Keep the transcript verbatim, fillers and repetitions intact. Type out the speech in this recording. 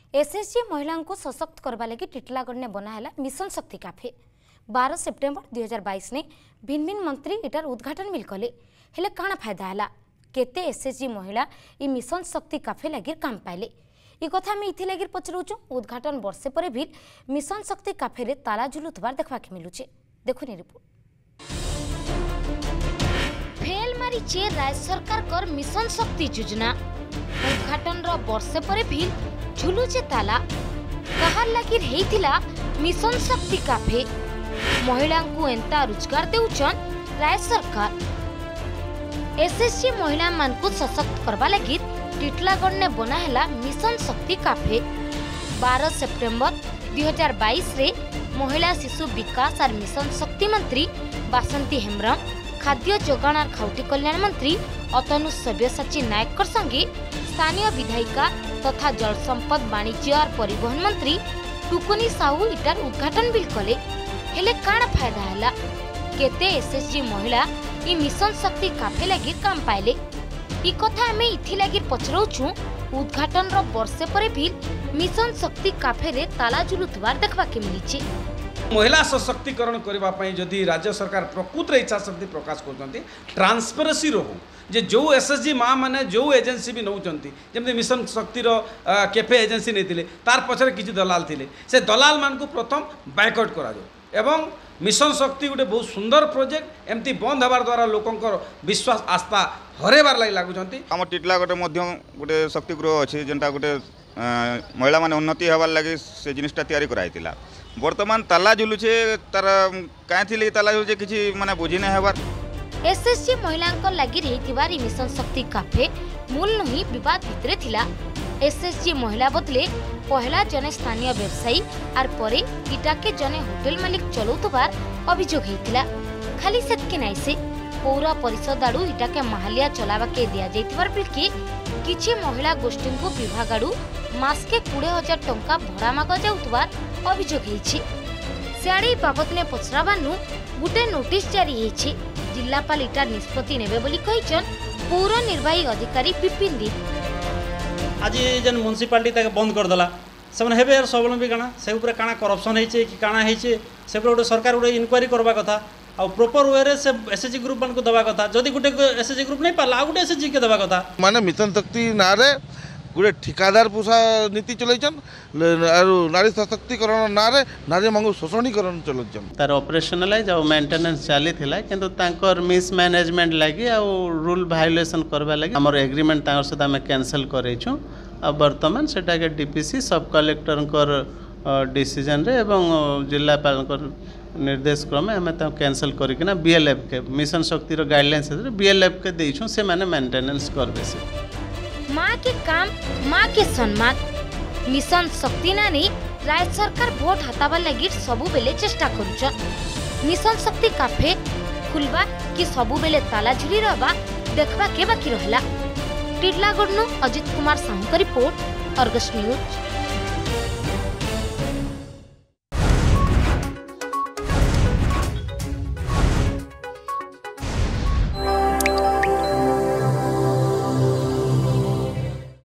SHG महिला को सशक्त करने लगी टिटलागढ़ ने बनाला मिशन शक्ति कैफे। बारह सेप्टेम्बर दुई हजार बैश ने भिन्न भिन्न मंत्री इटार उद्घाटन मिल कले हेले काना फायदा है केते एसएचजी महिला इ मिशन शक्ति कैफे लगी काम पाइले ये कथा आम इथि लगी पचराऊँ। उद्घाटन वर्षे पर भी मिशन शक्ति कैफे रे ताला झुलुथबार देखा मिलूचे। देखुनी रिपोर्ट। फेल मारिचे राज्य सरकार कर मिशन शक्ति योजना। उद्घाटन रो वर्षे पर भी झुलुचे ताला कहार लगी हेइथिला मिशन शक्ति कैफे। महिला को एंता रोजगार देउछन राज्य सरकार। एसएचजी महिला मान को सशक्त करबा लगी टिटलागढ़ ने बनाला मिशन शक्ति कैफे। बारह सेप्टेम्बर दुई हजार बैश रे महिला शिशु विकास और मिशन शक्ति मंत्री बासंती हेम्ब्रम, खाद्य जोगाण और खाउटी कल्याण मंत्री अतनु सब्यसाची नायक संगे स्थानीय विधायिका तथा जल संपद वाणिज्य और परिवहन मंत्री टुकुनी साहू इटार उद्घाटन बिल कले हेले काना फायदा हैला केते एसएचजी महिला इ मिशन शक्ति कैफे लगी काम पाइले इ कथा आमे इथि लगी पचराऊँ। उद्घाटन रो वर्षे पर भी मिशन शक्ति कैफे रे ताला झुलुथबार देखबा के मिलिछि। महिला सशक्तिकरण करने जदि राज्य सरकार प्रकृत इच्छा शक्ति प्रकाश कर ट्रांसपेरेंसी रो जे जो एसएचजी माँ मैंने जो एजेंसी भी नौकरी जमी मिशन शक्तिर कैफे एजेंसी नहीं तार पछरे किसी दलाल थे से दलाल मान को प्रथम बायकट करा एवं मिशन शक्ति गोटे बहुत सुंदर प्रोजेक्ट एमती बंद हबार द्वारा लोकंकर विश्वास आस्था हरेबार लगी लगुंट। आम टिटलागढ़ गोटे शक्ति गृह अच्छे जेनटा गोटे महिला माने उन्नति हबार लगे से जिनिसटा तैयारी कराइतिला। वर्तमान ताला झुलुचे तार कहीं ताला झुलुचे किसी माने बुझी नहीं हबार। एसएचजी महिला लगी रही मिशन शक्ति कैफे मूल नुही विवाद भितरे थिला। एसएचजी महिला बदले पहला जने स्थानीय व्यवसायी और परे इटा के जने होटेल मालिक चलाउतबार अभियोग हेतिला। खाली सेतके नाई से पौर परिषद आड़ू इटा के महालिया चलावा के दिया जाइतिबार बिलके किछि महिला गोष्ठी को विभाग आड़ू मासके बीस हजार टंका भड़ा माग जाउतबार अभियोग हेछि। सियाड़ी बाबत ने पचराबानु गुटे नोटिस जारी हेछि। जिल्लापाल इटा निष्पत्ति नेबे बोली कहिछन पौर निर्वाही अधिकारी विपिन दिन। आज जेन म्युनिसिपालिटी ताके बंद कर दला से हेबे यार स्वावलंबी काना से ऊपर काना करप्शन होइछे कि काना होइछे से गोटे सरकार गोटे इनक्वारी करबा कथा आ प्रॉपर वे रे से एसएचजी ग्रुप मान को दबा कथा। जदि गोटे एसएचजी ग्रुप नहीं पाला गोटे एसएचजी के दबा कथा माने मिशन शक्ति ना रे गोटे ठिकादार पोषा नीति चलैछन आरो नारी सशक्तिकरण ना रे नारी मंगु शोषणीकरण चलैछन। तार ऑपरेशनलाइज और मेंटेनेंस चाली थिला किंतु तांकर मिस मैनेजमेंट लागि आ रूल वायोलेशन करबा लागि हमर एग्रीमेंट तांकर सदा में कैंसिल करैछु। आ वर्तमान सेटा के डीपीसी सब कलेक्टर कर डिसीजन रे एवं जिल्लापाल कर निर्देश क्रमे हमें ता कैंसिल करिकना बीएलएफ के मिशन शक्ति रो गाइडलाइंस रे बीएलएफ के देइछु से माने मेंटेनेंस करबे से। माँ के काम माँ के सम्मान मिशन शक्ति नानी राज्य सरकार भोट हताबा लगी सबु बेले चेष्टा करुछन। मिशन शक्ति कैफे खुलबा कि सबु बेले ताला झुली रहबा देखबा के बाकी रहला। टिटलागढ़ नु अजित कुमार साहू का रिपोर्ट, अर्गस न्यूज।